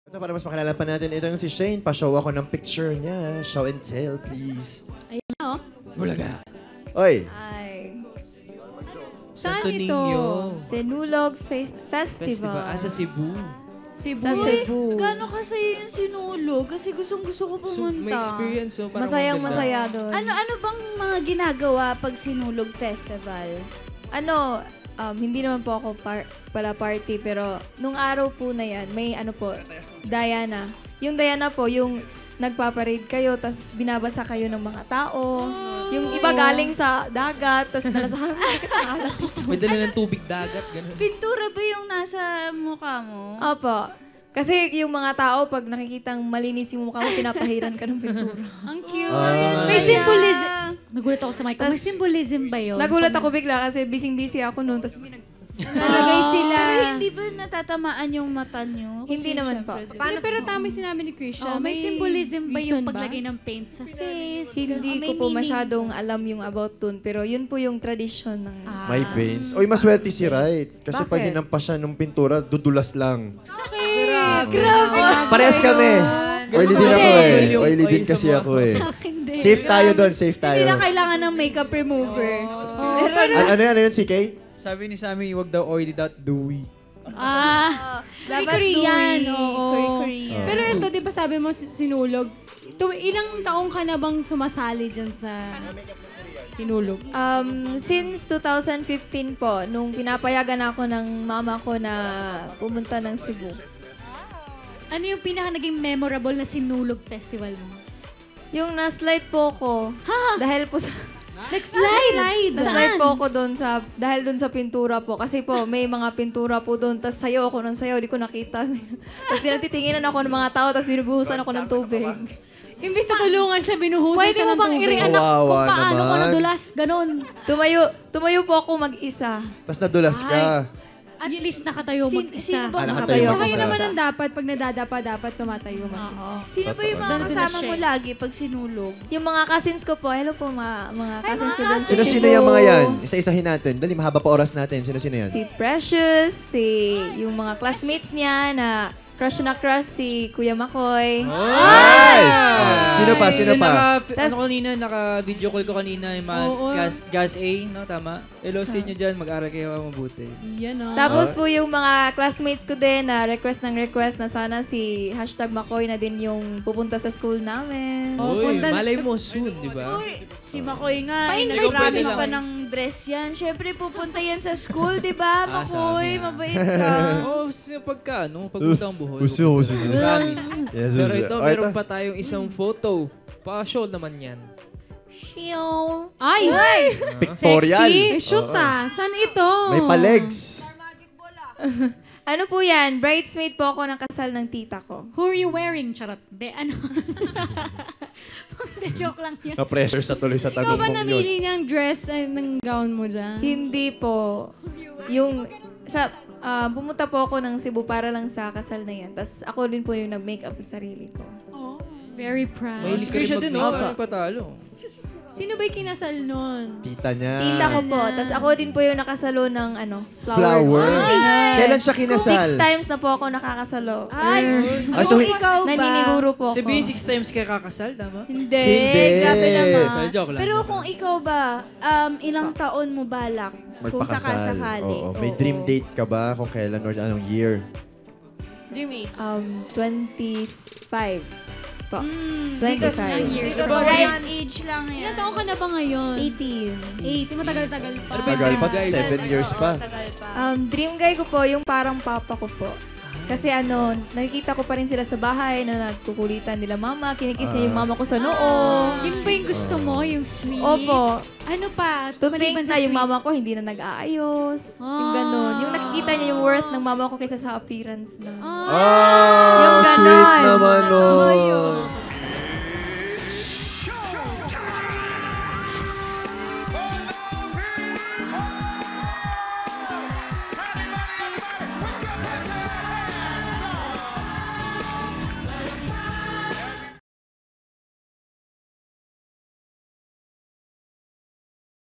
Ito, para mas makilala pa natin, ito yung si Shane. Pa-show ako ng picture niya. Show and tell, please. Ayan o. Bulaga. Oy! Ay. Saan Santo ito? Niño. Sinulog Festival. Sa Cebu. Cebu. Sa Cebu. Gano'n kasi yung sinulog? Kasi gustong-gusto ko pumunta. So, may experience. So, Masayang-masaya doon. Ano bang mga ginagawa pag sinulog festival? Hindi naman po ako pala party, pero nung araw po na yan, may Diana. Yung Diana po, yung nagpaparade kayo, tas binabasa kayo ng mga tao. Yung iba galing sa dagat, tas nalasahan mo, may dala ng tubig dagat, gano'n. Pintura ba yung nasa mukha mo? Opo. Kasi yung mga tao, pag nakikitang malinis yung mukha mo, pinapahiran ka ng pintura. Ang cute. May symbolism. Nagulat ako sa mic. May symbolism ba yun? Nagulat ako bigla kasi busy ako noon, tas may Nalagay sila. Pero hindi ba natatamaan yung mata nyo? Hindi naman po. Pero tama yung sinabi ni Krisha. May symbolism ba yung paglagay ng paint sa face? Hindi ko po masyadong alam yung about dun, pero yun po yung tradition ng... May paints. Oy, maswerte si Right. Kasi pag hinampas siya ng pintura, dudulas lang. Grabe. Parehas kami. Oily din ako eh. Oily din kasi ako eh. Safe tayo doon, safe tayo. Hindi na kailangan ng makeup remover. Ano yun, CK? Sabi ni Sammy, huwag daw oily, dapat dewy. Dapat Korean. Korean. Pero ito, di ba sabi mo sinulog? Ilang taong ka na bang sumasali dyan sa sinulog? Since 2015 po, nung pinapayagan ako ng mama ko na pumunta ng Cebu. Ano yung pinaka naging memorable na sinulog festival mo? Yung na-slide po ko, dahil po sa... Nag-slide? Na-slide po ako doon dahil doon sa pintura po. Kasi po, may mga pintura po doon. Tapos sayo ako ng sayo, di ko nakita. Tapos pinatitinginan ako ng mga tao, tapos binubuhusan ako ng tubig. Imbis na tulungan siya, binuhusan Pwede siya mo ng bang tubig. i-react kung paano naman. ko nadulas? Ganon. Tumayo po ako mag-isa. Tapos nadulas ka. At least nakatayo mag-isa. Nakatayo Saka ako yun sa... naman ang dapat, pag nadadapa, dapat tumatayo mag-isa. Sino ba yung mga kasama mo lagi pag sinulog? Yung mga cousins ko po, hello po mga cousins ko doon. Sino-sino yung mga yan? Isa-isahin natin. Dali, mahaba pa oras natin. Sino-sino yan? Si Precious, yung mga classmates niya na crush si Kuya Makoy. Ay! Sino pa? Kanina, naka-video call ko kanina yung mga gas A, no? Tama? Hello sa inyo dyan, mag-aral kayo mabuti. Yan o. Tapos po yung mga classmates ko din na request na sana si #Makoy na din yung pupunta sa school namin. Uy, malay mo soon, di ba? Uy, si Makoy nga, Pa-invite nag-promise lang. pa ng dress yan. Siyempre, pupunta yan sa school, di ba, Makoy? sabi. Mabait ka. Pagpunta ang buhay. Uso. Promise. Yes, Pero ito, Ay, meron pa tayong isang photo. Pa-show naman yan. Ay! Pictorial. May shoot Saan ito? May pa-legs. Ano po yan? Bridesmaid po ako ng kasal ng tita ko. Who are you wearing? Charot. De, ano? De, joke lang yan. Na-pressure sa tuloy sa Ikaw tanong ba mong yun. namili ng dress ng gown mo dyan? Hindi po. Pumunta po ako ng Cebu para lang sa kasal na yan. Tapos ako din po yung nag-makeup sa sarili ko. Oh, very proud. May screenshot din, no? Opo. Patalo. Sino ba'y kinasal nun? Tita niya. Tita ko po. Tapos ako din po yung nakasalo ng Flower. Kailan siya kinasal? 6 times na po ako nakakasalo. Ay, so ikaw ba? Naniniguro po ako. Sabihin 6 times kaya kakasal, tama? Hindi. Hindi. Grabe naman. Sorry, joke lang. Pero kung ikaw ba, ilang taon mo balak kung Magpakasal. sakasakali? Oo. May dream date ka ba kung kailan or anong year? Dream age. 25 po. 25. Dito ko right age lang Ilan yan. taong ka na ba ngayon? 18. 8. Matagal-tagal pa. Tagal pa. 7 years pa. Tagal pa. Dream guy ko po, yung parang papa ko po. Kasi nakikita ko pa rin sila sa bahay na nagkukulitan nila mama. Kinikiss niya yung mama ko sa noo. Yun ba yung gusto mo? Yung sweet? Opo. Ano pa? To Maliban think sa na yung sweet. mama ko hindi na nag-aayos. Yung ganun. Yung nakikita niya yung worth ng mama ko kaysa sa appearance na. Ah, Yung ganon. sweet naman, oh.